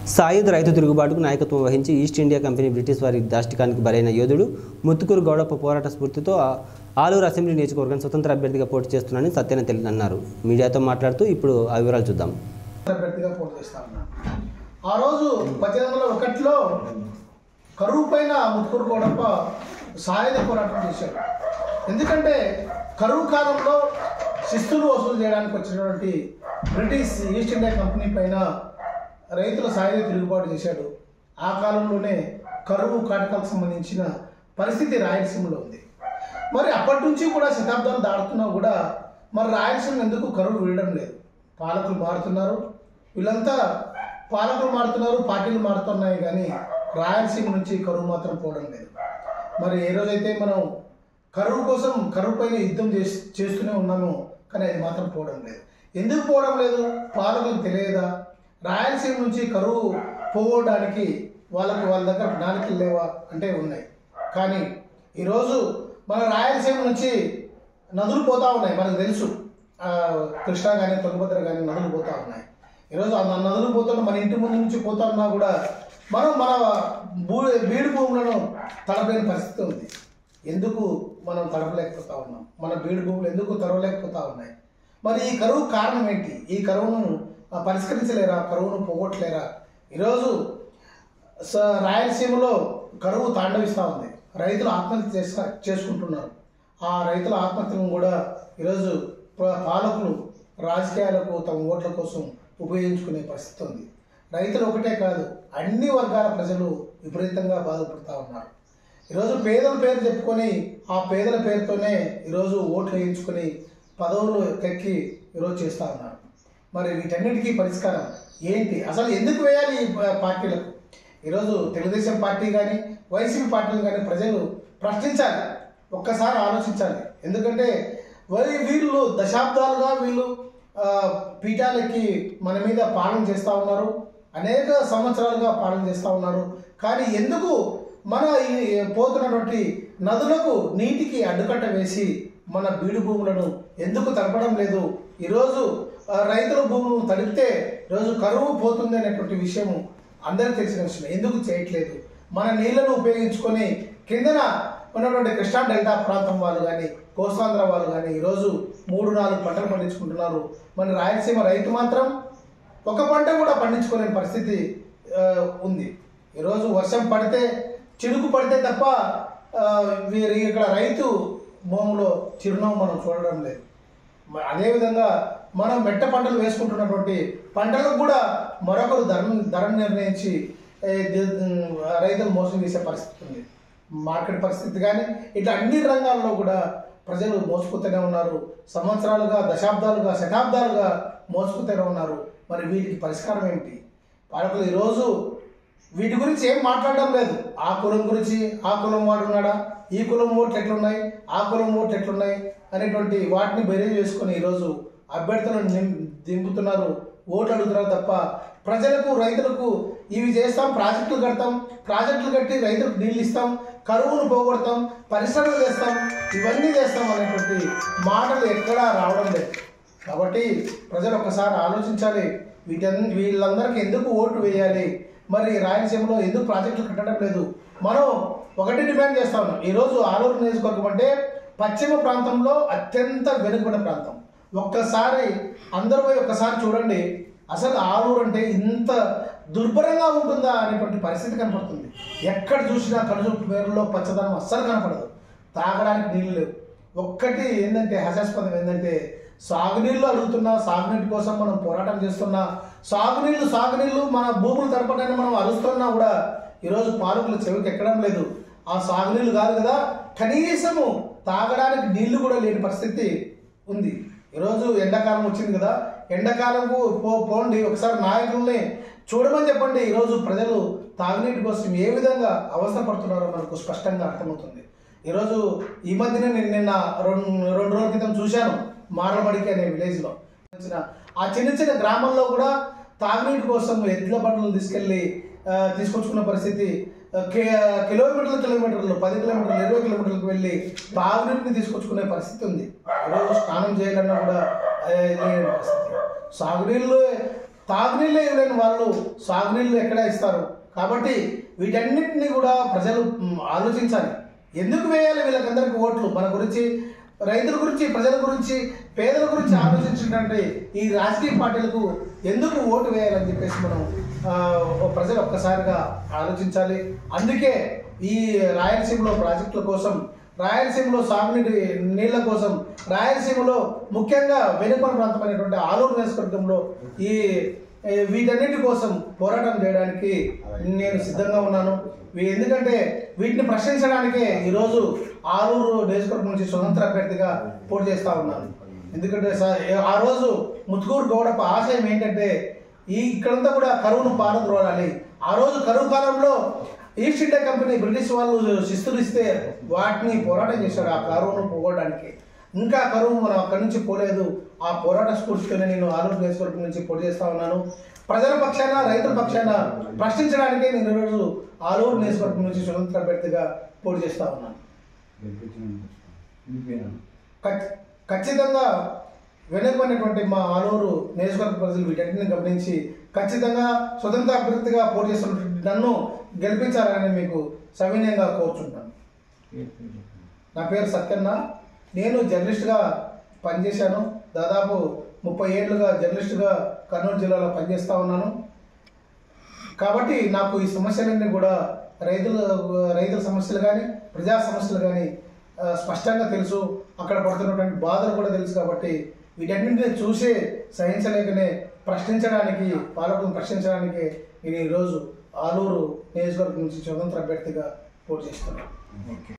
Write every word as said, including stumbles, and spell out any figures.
సాయుధ రైతు తిరుగుబాటుకు నాయకత్వం వహించి ఈస్ట్ ఇండియా కంపెనీ బ్రిటిష్ వారి దాష్టికానికి బలైన యోధుడు ముత్తుకూరు గౌడప్ప పోరాట స్ఫూర్తితో ఆలూరు అసెంబ్లీ నియోజకవర్గం స్వతంత్ర అభ్యర్థిగా పోటీ చేస్తున్నానని సత్యన అన్నారు. మీడియాతో మాట్లాడుతూ ఇప్పుడు ఆ వివరాలు చూద్దాం. అభ్యర్థిగా పోటీ చేస్తా ఉన్నాను. ఆ రోజు పద్దెనిమిది వందల ఒకటిలో కరువు పైన ముత్తుకూరు గౌడప్ప సాయుధ పోరాటం చేశాడు. ఎందుకంటే కరువు కాలంలో శిస్తులు వసూలు చేయడానికి వచ్చినటువంటి బ్రిటిష్ ఈస్ట్ ఇండియా కంపెనీ పైన రైతుల సాయుధ తిరుగుబాటు చేశాడు. ఆ కాలంలోనే కరువు కాటకాలకు సంబంధించిన పరిస్థితి రాయలసీమలో ఉంది. మరి అప్పటి నుంచి కూడా శతాబ్దాలు దాడుతున్నా కూడా మరి రాయలసీమ ఎందుకు కరువు వీడడం లేదు? పాలకులు మారుతున్నారు, వీళ్ళంతా పాలకులు మారుతున్నారు, పార్టీలు మారుతున్నాయి, కానీ రాయలసీమ నుంచి కరువు మాత్రం పోవడం లేదు. మరి ఏ రోజైతే మనం కరువు కోసం కరువు పైన యుద్ధం చేసి చేస్తూనే ఉన్నాము, కానీ అది మాత్రం పోవడం లేదు. ఎందుకు పోవడం లేదు? పాలకులకు తెలియదా? రాయలసీమ నుంచి కరువు పోవడానికి వాళ్ళకి వాళ్ళ దగ్గర ప్రణాళికలు లేవా అంటే ఉన్నాయి. కానీ ఈరోజు మన రాయలసీమ నుంచి నదులు పోతూ ఉన్నాయి, మనకు తెలుసు. కృష్ణా కానీ తుంగభద్ర కానీ నదులు పోతూ ఉన్నాయి. ఈరోజు ఆ నదులు పోతున్న మన ఇంటి ముందు నుంచి పోతా ఉన్నా కూడా మనం మన భూ బీడు భూములను తడపలేని పరిస్థితి ఉంది. ఎందుకు మనం తడపలేకపోతా ఉన్నాం? మన బీడు భూములు ఎందుకు తడవలేకపోతా ఉన్నాయి? మరి ఈ కరువు కారణం ఏంటి? ఈ కరువును పరిష్కరించలేరా? కరువును పోగొట్టలేరా? ఈరోజు రాయలసీమలో కరువు తాండవిస్తూ ఉంది. రైతులు ఆత్మహత్య చేస్తా చేసుకుంటున్నారు. ఆ రైతుల ఆత్మహత్యలను కూడా ఈరోజు పాలకులు రాజకీయాలకు తమ ఓట్ల కోసం ఉపయోగించుకునే పరిస్థితి ఉంది. రైతులు ఒకటే కాదు, అన్ని వర్గాల ప్రజలు విపరీతంగా బాధపడుతూ ఉన్నారు. ఈరోజు పేదల పేరు చెప్పుకొని ఆ పేదల పేరుతోనే ఈరోజు ఓట్లు వేయించుకొని పదవులు ఎక్కి ఈరోజు చేస్తూ ఉన్నారు. మరి వీటన్నిటికీ పరిష్కారం ఏంటి? అసలు ఎందుకు వేయాలి ఈ పార్టీలకు? ఈరోజు తెలుగుదేశం పార్టీ కానీ వైసీపీ పార్టీలు కానీ ప్రజలు ప్రశ్నించాలి, ఒక్కసారి ఆలోచించాలి. ఎందుకంటే వరి వీళ్ళు దశాబ్దాలుగా వీళ్ళు పీఠాలకి మన మీద పాలన చేస్తూ ఉన్నారు, అనేక సంవత్సరాలుగా పాలన చేస్తూ ఉన్నారు. కానీ ఎందుకు మన ఈ పోతున్నటువంటి నదులకు నీటికి అడ్డుకట్ట వేసి మన బీడు భూములను ఎందుకు తడపడం లేదు? ఈరోజు రైతుల భూములను తడిపితే ఈరోజు కరువు పోతుంది అనేటువంటి విషయం అందరికీ తెలిసిన విషయం. ఎందుకు చేయట్లేదు? మన నీళ్లను ఉపయోగించుకొని కిందన ఉన్నటువంటి కృష్ణా డెల్టా ప్రాంతం వాళ్ళు కానీ కోస్తాంధ్ర వాళ్ళు కానీ ఈరోజు మూడు నాలుగు పంటలు పండించుకుంటున్నారు. మన రాయలసీమ రైతు మాత్రం ఒక పంట కూడా పండించుకునే పరిస్థితి ఉంది. ఈరోజు వర్షం పడితే చినుకు పడితే తప్ప వీరి ఇక్కడ రైతు భూమిలో చిరునవ్వు మనం చూడడం లేదు. అదేవిధంగా మనం మెట్ట పంటలు వేసుకుంటున్నటువంటి పంటలకు కూడా మరొకరు ధర ధర నిర్ణయించి రైతులు మోసం చేసే పరిస్థితి ఉంది. మార్కెట్ పరిస్థితి కానీ ఇట్లా అన్ని రంగాల్లో కూడా ప్రజలు మోసపోతూనే ఉన్నారు. సంవత్సరాలుగా, దశాబ్దాలుగా, శతాబ్దాలుగా మోసపోతూనే ఉన్నారు. మరి వీటికి పరిష్కారం ఏమిటి? పాలకులు ఈరోజు వీటి గురించి ఏం మాట్లాడడం లేదు. ఆ కులం గురించి, ఆ కులం వాడు ఉన్నాడా, ఈ కులం ఓట్లు ఎట్లున్నాయి, ఆ కులం ఓట్లు ఎట్లున్నాయి అనేటువంటి వాటిని బెరీజ్ చేసుకొని ఈరోజు అభ్యర్థులను దింపుతున్నారు, ఓట్లు అడుగుతున్నారు తప్ప ప్రజలకు, రైతులకు ఇవి చేస్తాం, ప్రాజెక్టులు కడతాం, ప్రాజెక్టులు కట్టి రైతులకు నీళ్ళు ఇస్తాం, కరువును పోగొడతాం, పరిశ్రమలు చేస్తాం, ఇవన్నీ చేస్తాం అనేటువంటి మాటలు ఎక్కడా రావడం లేదు. కాబట్టి ప్రజలు ఒక్కసారి ఆలోచించాలి. వీటన్ని వీళ్ళందరికీ ఎందుకు ఓటు వేయాలి? మరి రాయలసీమలో ఎందుకు ప్రాజెక్టులు కట్టడం లేదు? మనం ఒకటి డిమాండ్ చేస్తా ఉన్నాం. ఈరోజు ఆలూరు నియోజకవర్గం అంటే పశ్చిమ ప్రాంతంలో అత్యంత వెనుకబడిన ప్రాంతం. ఒక్కసారి అందరూ పోయి ఒక్కసారి చూడండి, అసలు ఆలూరు అంటే ఇంత దుర్భరంగా ఉంటుందా అనేటువంటి పరిస్థితి కనపడుతుంది. ఎక్కడ చూసినా కనుచూపు మేరలో పచ్చదనం అస్సలు కనపడదు. తాగడానికి నీళ్ళు లేవు. ఒక్కటి ఏంటంటే హాస్యాస్పదం ఏంటంటే సాగునీళ్ళు అడుగుతున్నా, సాగునీటి కోసం మనం పోరాటం చేస్తున్నా, సాగునీళ్ళు సాగునీళ్ళు మన భూములు తరపడానికి మనం అరుస్తున్నా కూడా ఈరోజు పాలకులు చెవికి ఎక్కడం లేదు. ఆ సాగునీళ్ళు కాదు కదా, కనీసము తాగడానికి నీళ్లు కూడా లేని పరిస్థితి ఉంది. ఈరోజు ఎండాకాలం వచ్చింది కదా, ఎండాకాలంకు పో పోండి ఒకసారి నాయకుల్ని చూడమని చెప్పండి. ఈరోజు ప్రజలు తాగునీటి కోసం ఏ విధంగా అవస్థ పడుతున్నారో మనకు స్పష్టంగా అర్థమవుతుంది. ఈరోజు ఈ మధ్యనే నేను నిన్న రెండు రెండు రోజుల క్రితం చూశాను, మారమడికి అనే విలేజ్లో ఆ చిన్న చిన్న గ్రామంలో కూడా తాగునీటి కోసం ఎడ్ల బండ్లు తీసుకెళ్ళి తీసుకొచ్చుకున్న పరిస్థితి. కిలోమీటర్ల కిలోమీటర్లు పది కిలోమీటర్లు ఇరవై కిలోమీటర్లకు వెళ్ళి తాగునీటిని తీసుకొచ్చుకునే పరిస్థితి ఉంది. ఈరోజు స్నానం చేయాలన్నా కూడా పరిస్థితి. సాగునీళ్ళు తాగునీళ్ళు ఇవ్వలేని వాళ్ళు సాగునీళ్ళు ఎక్కడ ఇస్తారు? కాబట్టి వీటన్నిటిని కూడా ప్రజలు ఆలోచించాలి. ఎందుకు వేయాలి వీళ్ళకందరికీ ఓట్లు? మన గురించి, రైతుల గురించి, ప్రజల గురించి, పేదల గురించి ఆలోచించినటువంటి ఈ రాజకీయ పార్టీలకు ఎందుకు ఓటు వేయాలని చెప్పేసి మనం ప్రజలు ఒక్కసారిగా ఆలోచించాలి. అందుకే ఈ రాయలసీమలో ప్రాజెక్టుల కోసం, రాయలసీమలో సాగునీటి నీళ్ల కోసం, రాయలసీమలో ముఖ్యంగా వెనుకబడిన ప్రాంతమైనటువంటి ఆలూరు నియోజకవర్గంలో ఈ వీటన్నిటి కోసం పోరాటం చేయడానికి నేను సిద్ధంగా ఉన్నాను. ఎందుకంటే వీటిని ప్రశ్నించడానికే ఈరోజు ఆలూరు నియోజకవర్గం నుంచి స్వతంత్ర అభ్యర్థిగా పోటీ చేస్తూ ఉన్నాను. ఎందుకంటే ఆ రోజు ముత్తుకూరు గౌడప్ప ఆశయం ఏంటంటే ఈ ఇక్కడంతా కూడా కరువును పారద్రోలాలి. ఆ రోజు కరువు కాలంలో ఈస్ట్ ఇండియా కంపెనీ బ్రిటిష్ వాళ్ళు శిస్తులు ఇస్తే వాటిని పోరాటం చేశాడు ఆ కరువును పోగొట్టడానికి. ఇంకా కరువు మనం అక్కడి నుంచి పోలేదు. ఆ పోరాట స్ఫూర్తితోనే నేను ఆలూరు నియోజకవర్గం నుంచి పోటీ చేస్తా ఉన్నాను. ప్రజల పక్షాన, రైతుల పక్షాన ప్రశ్నించడానికే నేను ఈరోజు ఆలూరు నియోజకవర్గం నుంచి స్వతంత్ర అభ్యర్థిగా పోటీ చేస్తా ఉన్నాను. ఖచ్చితంగా వెనుకబడినటువంటి మా ఆలూరు నియోజకవర్గ ప్రజలు వీటన్నిటిని గమనించి ఖచ్చితంగా స్వతంత్ర అభ్యర్థిగా పోటీ చేస్తున్నటువంటి నన్ను గెలిపించాలని మీకు సవినయంగా కోరుచుంటాను. నా పేరు సత్యన్న. నేను జర్నలిస్ట్గా పనిచేశాను. దాదాపు ముప్పై ఏళ్ళుగా జర్నలిస్ట్గా కర్నూలు జిల్లాలో పనిచేస్తూ ఉన్నాను. కాబట్టి నాకు ఈ సమస్యలన్నీ కూడా రైతుల రైతుల సమస్యలు కానీ, ప్రజా సమస్యలు కానీ స్పష్టంగా తెలుసు. అక్కడ పడుతున్నటువంటి బాధలు కూడా తెలుసు. కాబట్టి వీటన్నింటినీ చూసే సహించలేకనే ప్రశ్నించడానికి, పాలకులను ప్రశ్నించడానికి నేను ఈరోజు ఆలూరు నియోజకవర్గం నుంచి స్వతంత్ర అభ్యర్థిగా పోటీ చేస్తున్నాను.